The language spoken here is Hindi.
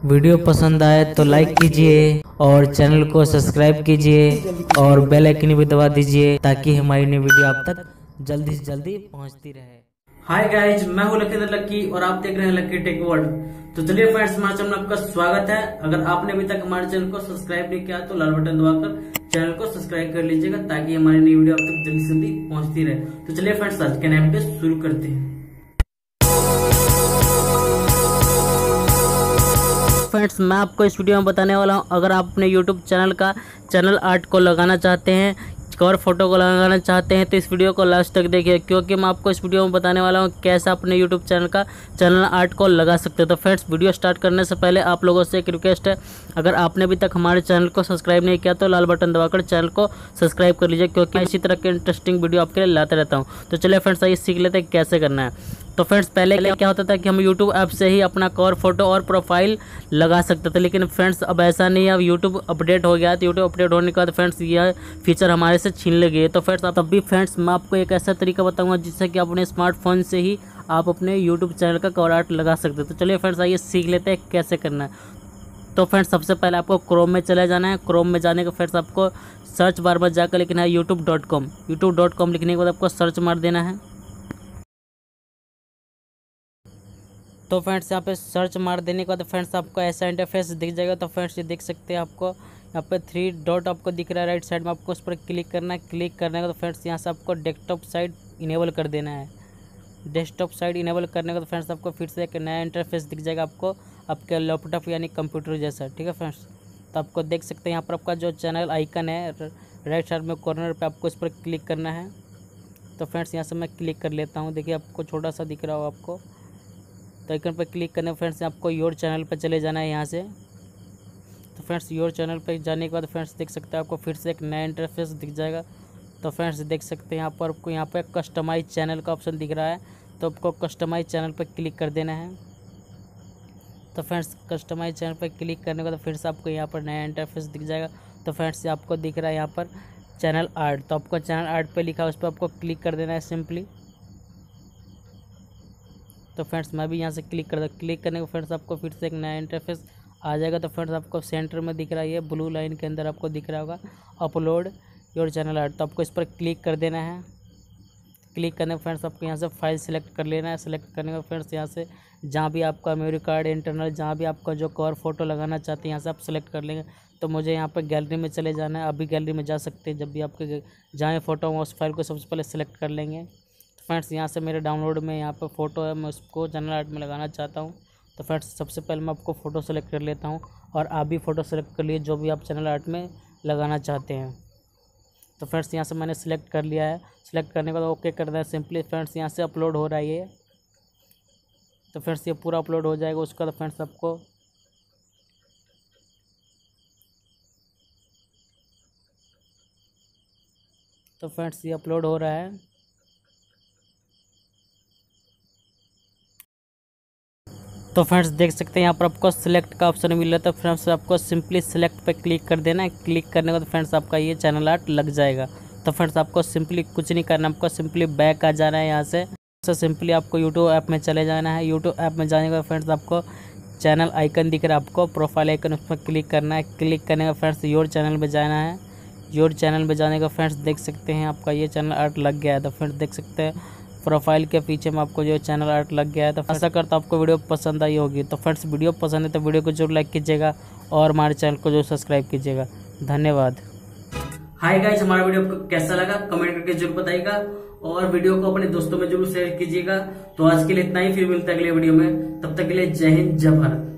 वीडियो पसंद आए तो लाइक कीजिए और चैनल को सब्सक्राइब कीजिए और बेल आइकन भी दबा दीजिए ताकि हमारी नई वीडियो आप तक जल्दी से जल्दी पहुंचती रहे। हाय गाइज, मैं हूं लक्की और आप देख रहे हैं लक्की टेक वर्ल्ड। तो चलिए फ्रेंड्स, हमारे चैनल में आपका स्वागत है। अगर आपने अभी तक हमारे चैनल को सब्सक्राइब नहीं किया तो लाल बटन दबाकर चैनल को सब्सक्राइब कर लीजिएगा ताकि हमारी नई वीडियो आप तक जल्दी से जल्दी पहुंचती रहे। तो चलिए फ्रेंड्स, आज के नए वीडियो शुरू करते हैं। फ्रेंड्स, मैं आपको इस वीडियो में बताने वाला हूं, अगर आप अपने यूट्यूब चैनल का चैनल आर्ट को लगाना चाहते हैं, कवर फोटो को लगाना चाहते हैं तो इस वीडियो को लास्ट तक देखिए, क्योंकि मैं आपको इस वीडियो में बताने वाला हूं कैसे अपने यूट्यूब चैनल का चैनल आर्ट को लगा सकते हो। तो फ्रेंड्स, वीडियो स्टार्ट करने से पहले आप लोगों से एक रिक्वेस्ट है, अगर आपने अभी तक हमारे चैनल को सब्सक्राइब नहीं किया तो लाल बटन दबाकर चैनल को सब्सक्राइब कर लीजिए, क्योंकि इसी तरह के इंटरेस्टिंग वीडियो आपके लिए लाते रहता हूँ। तो चलिए फ्रेंड्स, आइए सीख लेते हैं कैसे करना है। तो फ्रेंड्स, पहले क्या होता था कि हम यूट्यूब ऐप से ही अपना कवर फोटो और प्रोफाइल लगा सकते थे, लेकिन फ्रेंड्स अब ऐसा नहीं है। अब यूट्यूब अपडेट हो गया है, तो यूट्यूब अपडेट होने के बाद फ्रेंड्स यह फीचर हमारे से छीन ले गए। तो फ्रेंड्स, तब भी फ्रेंड्स मैं आपको एक ऐसा तरीका बताऊंगा जिससे कि अपने स्मार्टफोन से ही आप अपने यूट्यूब चैनल का कवर आर्ट लगा सकते हो। तो चलिए फ्रेंड्स, आइए सीख लेते हैं कैसे करना है। तो फ्रेंड्स, सबसे पहले आपको क्रोम में चले जाना है। क्रोम में जाने के फ्रेंड्स आपको सर्च बार में जाकर लिखना है youtube.com। youtube.com लिखने के बाद आपको सर्च मार देना है। तो फ्रेंड्स, यहाँ पे सर्च मार देने के बाद फ्रेंड्स आपको ऐसा इंटरफेस दिख जाएगा। तो फ्रेंड्स, ये देख सकते हैं, आपको यहाँ पे 3 डॉट आपको दिख रहा है राइट साइड में, आपको उस पर क्लिक करना है। क्लिक करने का तो फ्रेंड्स यहाँ से आपको डेस्कटॉप साइड इनेबल कर देना है। डेस्कटॉप साइड इनेबल करने का तो फ्रेंड्स आपको फिर से एक नया इंटरफेस दिख जाएगा, आपको आपके लैपटॉप यानी कंप्यूटर जैसा, ठीक है फ्रेंड्स। तो आपको देख सकते हैं यहाँ पर आपका जो चैनल आइकन है राइट साइड में कॉर्नर पर, आपको इस पर क्लिक करना है। तो फ्रेंड्स, यहाँ से मैं क्लिक कर लेता हूँ। देखिए, आपको छोटा सा दिख रहा होगा आपको। तो आइकन पर क्लिक करने फ्रेंड्स आपको योर चैनल पर चले जाना है यहाँ से। तो फ्रेंड्स, योर चैनल पर जाने के बाद फ्रेंड्स देख सकते हैं आपको फिर से एक नया इंटरफेस दिख जाएगा। तो फ्रेंड्स देख सकते हैं यहाँ पर आपको यहाँ पर कस्टमाइज चैनल का ऑप्शन दिख रहा है, तो आपको कस्टमाइज चैनल पर क्लिक कर देना है। तो फ्रेंड्स, कस्टमाइज चैनल पर क्लिक करने के बाद फिर से आपको यहाँ पर नया इंटरफेस दिख जाएगा। तो फ्रेंड्स, आपको दिख रहा है यहाँ पर चैनल आर्ट, तो आपको चैनल आर्ट पर लिखा है, उस पर आपको क्लिक कर देना है सिंपली। तो फ्रेंड्स, मैं भी यहाँ से क्लिक कर दूँ। क्लिक करने को फ्रेंड्स आपको फिर से एक नया इंटरफेस आ जाएगा। तो फ्रेंड्स, आपको सेंटर में दिख रहा है, ये ब्लू लाइन के अंदर आपको दिख रहा होगा अपलोड योर चैनल आर्ट, तो आपको इस पर क्लिक कर देना है। क्लिक करने को फ्रेंड्स आपको यहाँ से फाइल सेलेक्ट कर लेना है। सेलेक्ट करने को फ्रेंड्स यहाँ से जहाँ भी आपका मेमोरी कार्ड इंटरनल जहाँ भी आपका जो कवर फोटो लगाना चाहते हैं यहाँ से आप सेलेक्ट कर लेंगे। तो मुझे यहाँ पर गैलरी में चले जाना है। अभी गैलरी में जा सकते हैं, जब भी आपके जहाँ फोटो हो उस फाइल को सबसे पहले सेलेक्ट कर लेंगे। फ्रेंड्स, यहाँ से मेरे डाउनलोड में यहाँ पर फ़ोटो है, मैं उसको चैनल आर्ट में लगाना चाहता हूँ। तो फ्रेंड्स, सबसे पहले मैं आपको फ़ोटो सेलेक्ट कर लेता हूँ और आप भी फ़ोटो सेलेक्ट कर लिए जो भी आप चैनल आर्ट में लगाना चाहते हैं। तो फ्रेंड्स, यहाँ से मैंने सेलेक्ट कर लिया है। सेलेक्ट करने के बाद ओके करना है सिंपली। फ्रेंड्स, यहाँ से अपलोड हो रहा है ये। तो फ्रेंड्स, ये पूरा अपलोड हो जाएगा। उसका तो फ्रेंड्स आपको तो फ्रेंड्स ये अपलोड हो रहा है। तो फ्रेंड्स, देख सकते हैं यहाँ पर आपको सिलेक्ट का ऑप्शन मिल रहा है। तो फ्रेंड्स, आपको सिंपली सिलेक्ट पे क्लिक कर देना है। क्लिक करने के बाद फ्रेंड्स आपका ये चैनल आर्ट लग जाएगा। तो फ्रेंड्स, आपको सिंपली कुछ नहीं करना, आपको सिंपली बैक आ जाना है। यहाँ से सिंपली आपको यूट्यूब ऐप में चले जाना है। यूट्यूब ऐप में जाने के बाद फ्रेंड्स आपको चैनल आइकन दिख रहा है, आपको प्रोफाइल आइकन, उस पर क्लिक करना है। क्लिक करने का फ्रेंड्स योर चैनल में जाना है। योर चैनल में जाने का फ्रेंड्स देख सकते हैं आपका ये चैनल आर्ट लग गया है। तो फ्रेंड्स देख सकते हैं प्रोफाइल के पीछे में आपको जो चैनल आर्ट लग गया है। तो आशा करता हूँ आपको वीडियो पसंद आई होगी। तो फ्रेंड्स, वीडियो पसंद है तो वीडियो को जरूर लाइक कीजिएगा और हमारे चैनल को जरूर सब्सक्राइब कीजिएगा। धन्यवाद। हाय गाइस, हमारा वीडियो आपको कैसा लगा कमेंट करके जरूर बताइएगा और वीडियो को अपने दोस्तों में जरूर शेयर कीजिएगा। तो आज के लिए इतना ही, फिर मिलता है अगले वीडियो में। तब तक के लिए जय हिंद, जय भारत।